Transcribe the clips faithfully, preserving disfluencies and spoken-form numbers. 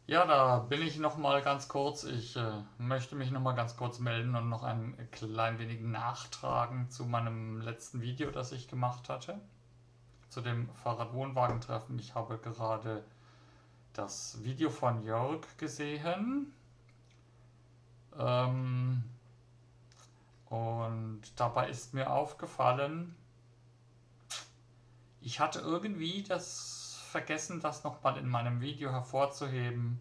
Ja, da bin ich noch mal ganz kurz. Ich äh, möchte mich noch mal ganz kurz melden und noch ein klein wenig nachtragen zu meinem letzten Video, das ich gemacht hatte, zu dem Fahrradwohnwagentreffen. Ich habe gerade das Video von Jörg gesehen, ähm, und dabei ist mir aufgefallen, ich hatte irgendwie das vergessen, das noch mal in meinem Video hervorzuheben.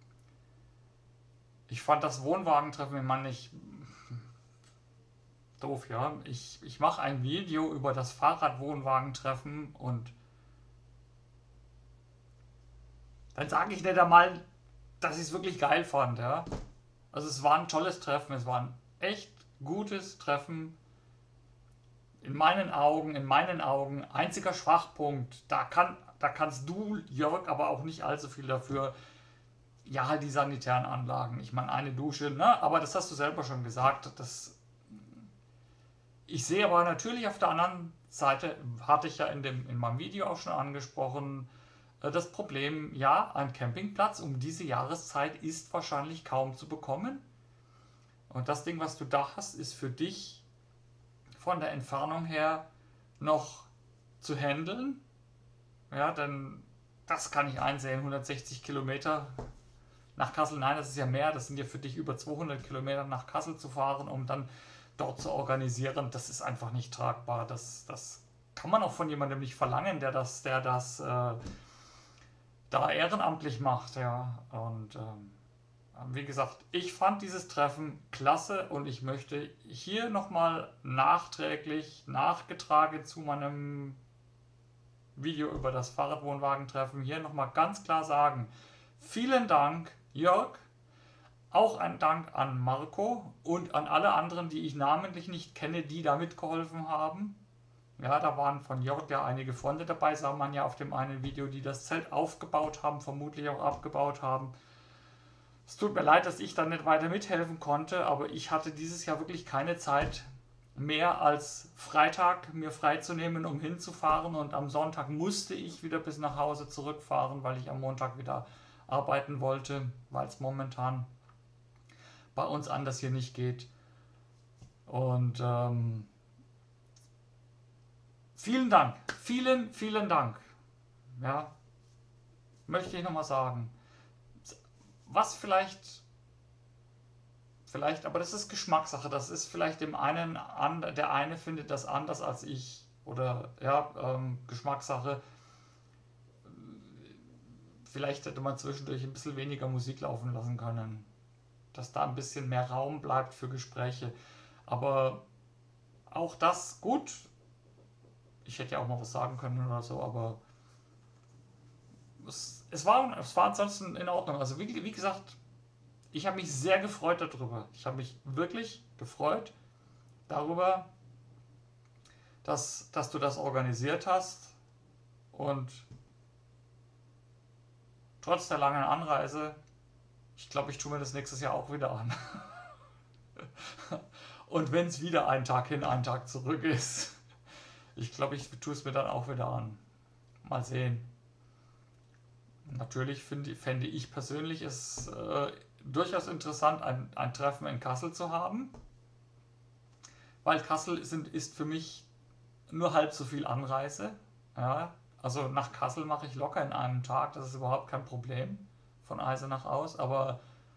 Ich fand das Wohnwagentreffen, ich meine, ich doof, ja. Ich, ich mache ein Video über das Fahrradwohnwagentreffen und dann sage ich nicht einmal, dass ich es wirklich geil fand, ja. Also es war ein tolles Treffen, es war ein echt gutes Treffen. In meinen Augen, in meinen Augen, einziger Schwachpunkt, da kann, da kannst du, Jörg, aber auch nicht allzu viel dafür. Ja, halt die sanitären Anlagen. Ich meine, eine Dusche, ne? Aber das hast du selber schon gesagt. Das Ich sehe aber natürlich auf der anderen Seite, hatte ich ja in, dem, in meinem Video auch schon angesprochen, äh, das Problem, ja, ein Campingplatz um diese Jahreszeit ist wahrscheinlich kaum zu bekommen. Und das Ding, was du da hast, ist für dich von der Entfernung her noch zu handeln. Ja, denn das kann ich einsehen, hundertsechzig Kilometer nach Kassel, nein, das ist ja mehr, das sind ja für dich über zweihundert Kilometer nach Kassel zu fahren, um dann dort zu organisieren, das ist einfach nicht tragbar. Das, das kann man auch von jemandem nicht verlangen, der das, der das äh, da ehrenamtlich macht, ja. Und ähm, wie gesagt, ich fand dieses Treffen klasse und ich möchte hier nochmal nachträglich nachgetragen zu meinem Video über das Fahrradwohnwagentreffen hier nochmal ganz klar sagen, vielen Dank, Jörg. Auch ein Dank an Marco und an alle anderen, die ich namentlich nicht kenne, die da mitgeholfen haben. Ja, da waren von Jörg ja einige Freunde dabei, sah man ja auf dem einen Video, die das Zelt aufgebaut haben, vermutlich auch abgebaut haben. Es tut mir leid, dass ich da nicht weiter mithelfen konnte, aber ich hatte dieses Jahr wirklich keine Zeit mehr als Freitag mir freizunehmen, um hinzufahren, und am Sonntag musste ich wieder bis nach Hause zurückfahren, weil ich am Montag wieder arbeiten wollte, weil es momentan bei uns anders hier nicht geht. Und ähm, vielen Dank, vielen, vielen Dank. Ja, möchte ich nochmal sagen. Was vielleicht, vielleicht, aber das ist Geschmackssache. Das ist vielleicht dem einen, an, der eine findet das anders als ich. Oder ja, ähm, Geschmackssache. Vielleicht hätte man zwischendurch ein bisschen weniger Musik laufen lassen können. Dass da ein bisschen mehr Raum bleibt für Gespräche. Aber auch das gut. Ich hätte ja auch mal was sagen können oder so, aber es, es, war, es war ansonsten in Ordnung. Also wie, wie gesagt, ich habe mich sehr gefreut darüber. Ich habe mich wirklich gefreut darüber, dass, dass du das organisiert hast. Und trotz der langen Anreise, ich glaube, ich tue mir das nächstes Jahr auch wieder an. Und wenn es wieder ein Tag hin, ein Tag zurück ist, ich glaube, ich tue es mir dann auch wieder an. Mal sehen. Natürlich finde, fände ich persönlich es äh, durchaus interessant, ein, ein Treffen in Kassel zu haben, weil Kassel sind, ist für mich nur halb so viel Anreise. Ja, also nach Kassel mache ich locker in einem Tag, das ist überhaupt kein Problem, von Eisenach aus, aber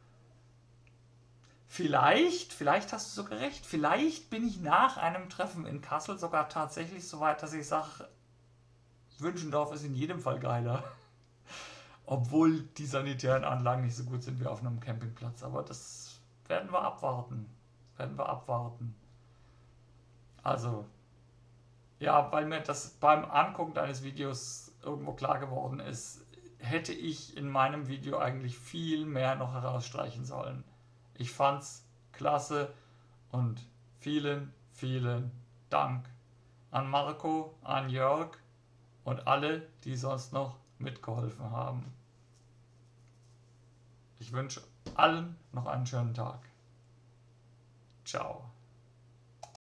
vielleicht, vielleicht hast du sogar recht, vielleicht bin ich nach einem Treffen in Kassel sogar tatsächlich so weit, dass ich sage, Wünschendorf ist in jedem Fall geiler. Obwohl die sanitären Anlagen nicht so gut sind wie auf einem Campingplatz. Aber das werden wir abwarten. Werden wir abwarten. Also, ja, weil mir das beim Angucken deines Videos irgendwo klar geworden ist, hätte ich in meinem Video eigentlich viel mehr noch herausstreichen sollen. Ich fand's klasse und vielen, vielen Dank an Marco, an Jörg und alle, die sonst noch mitgeholfen haben. Ich wünsche allen noch einen schönen Tag. Ciao.